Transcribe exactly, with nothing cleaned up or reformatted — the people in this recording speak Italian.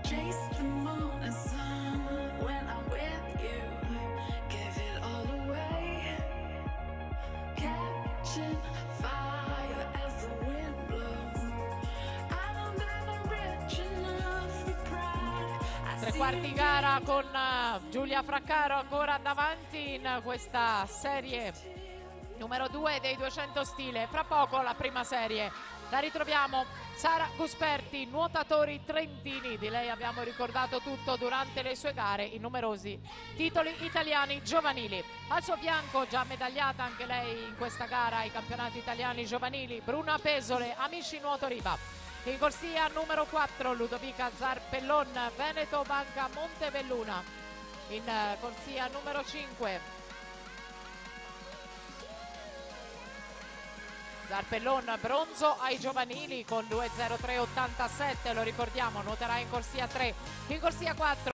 Tre quarti gara con Giulia Fraccaro ancora davanti in questa serie numero due dei duecento stile. Fra poco la prima serie la ritroviamo Sara Gusperti, nuotatori trentini. Di lei abbiamo ricordato tutto durante le sue gare, i numerosi titoli italiani giovanili. Al suo fianco, già medagliata anche lei in questa gara ai campionati italiani giovanili, Bruna Pesole, Amici Nuoto Riva. In corsia numero quattro Ludovica Zarpellon, Veneto Banca Montebelluna. In corsia numero cinque Zarpellon, bronzo ai giovanili con due zero tre ottantasette, lo ricordiamo, nuoterà in corsia tre. In corsia quattro